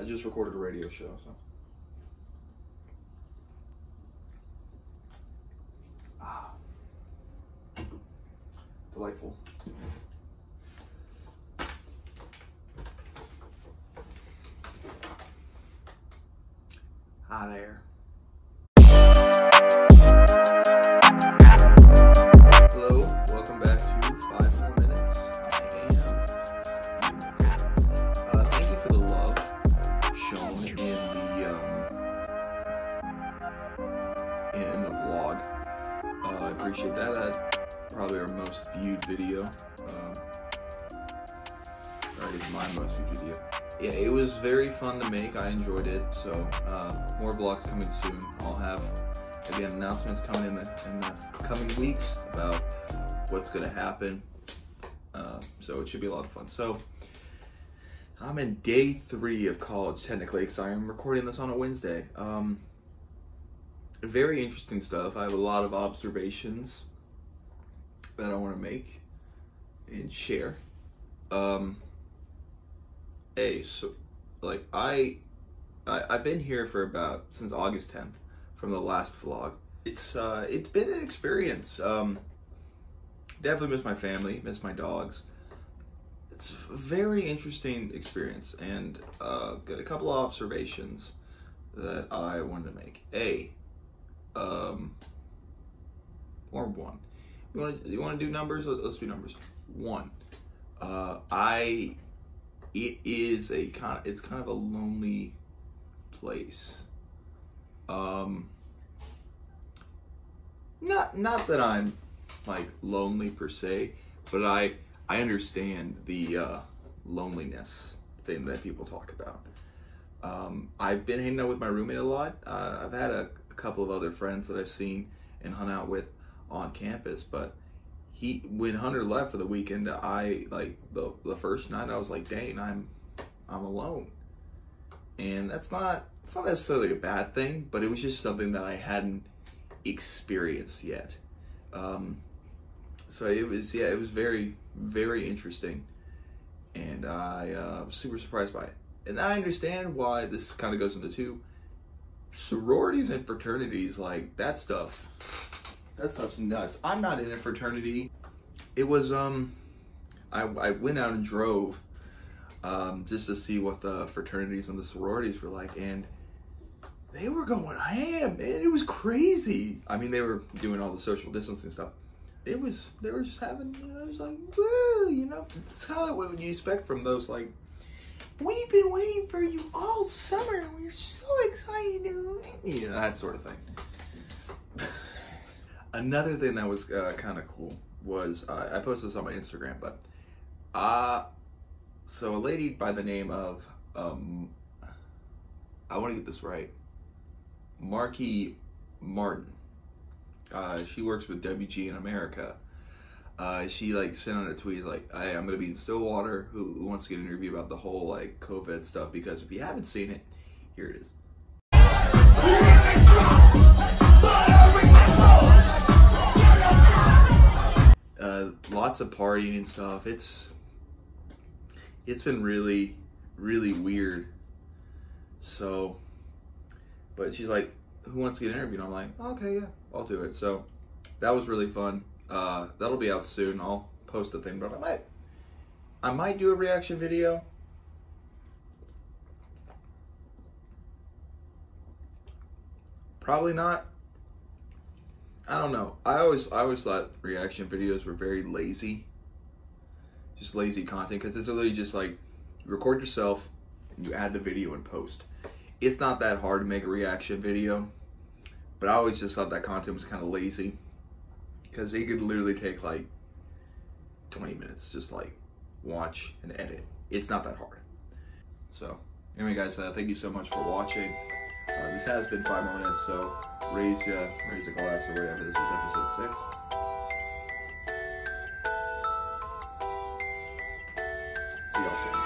I just recorded a radio show, so. Delightful. Hi there. Hello, welcome back to 5 More Minutes. Thank you for the love shown in the vlog. I appreciate that. That's probably our most viewed video. Or I guess my most viewed video. Yeah, it was very fun to make. I enjoyed it. So more vlogs coming soon. I'll have, again, announcements coming in the coming weeks about what's going to happen. So it should be a lot of fun. So I'm in day 3 of college, technically, because I'm recording this on a Wednesday. Very interesting stuff. I have a lot of observations that I want to make and share. So like I've been here for since August 10th from the last vlog. It's been an experience. Definitely miss my family, miss my dogs. It's a very interesting experience, and got a couple of observations that I wanted to make. Or one. You want to do numbers? Let's do numbers. 1. It's kind of a lonely place. Not that I'm like lonely per se, but I understand the loneliness thing that people talk about. I've been hanging out with my roommate a lot. I've had a couple of other friends that I've seen and hung out with on campus, but when Hunter left for the weekend, the first night I was like, dang, I'm alone. And that's not necessarily a bad thing, but it was just something that I hadn't experienced yet. So it was very, very interesting, and I was super surprised by it. And I understand why this kind of goes into 2 sororities and fraternities. Like that stuff's nuts. I'm not in a fraternity. It was I went out and drove just to see what the fraternities and the sororities were like, and they were going ham, man. It was crazy. I mean, they were doing all the social distancing stuff. They were just having, it was like, woo, it's kind of what you expect from those, like, we've been waiting for you all summer. We're so excited. That sort of thing. Another thing that was kind of cool was, I posted this on my Instagram, but, so a lady by the name of, I want to get this right, Marky Martin. She works with WGN America. She sent out a tweet like, hey, I'm gonna be in Stillwater. Who wants to get an interview about the whole COVID stuff? Because if you haven't seen it, here it is. Lots of partying and stuff. It's been really, really weird. So, but she's like, who wants to get interviewed? I'm like, okay, yeah, I'll do it. So that was really fun. That'll be out soon. I'll post a thing, but I might do a reaction video. Probably not. I don't know. I always thought reaction videos were very lazy. Just lazy content, because it's literally just like, you record yourself and you add the video and post. It's not that hard to make a reaction video, but I always just thought that content was kind of lazy, because it could literally take like 20 minutes, just like watch and edit. It's not that hard. So anyway, guys, thank you so much for watching. This has been 5 More Minutes, so raise a glass or whatever. This is episode 6. See y'all soon.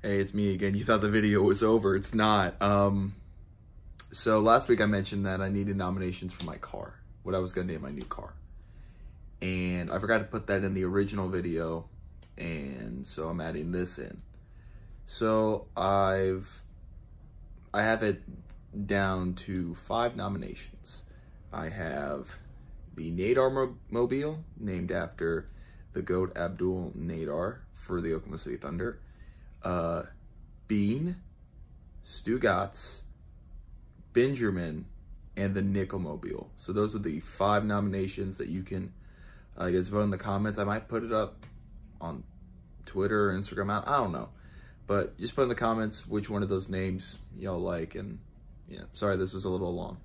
Hey, it's me again. You thought the video was over. It's not. So last week I mentioned that I needed nominations for my car, what I was going to name my new car. And I forgot to put that in the original video, and so I'm adding this in. So I have it down to 5 nominations. I have the Nadermobile, named after the GOAT Abdul Nader for the Oklahoma City Thunder. Bean, Stugotz, Benjamin, and the Nikkelmobile. So those are the 5 nominations that you can guys vote in the comments. I might put it up on Twitter or Instagram. I don't know. But just put in the comments which one of those names y'all like. And yeah, sorry this was a little long.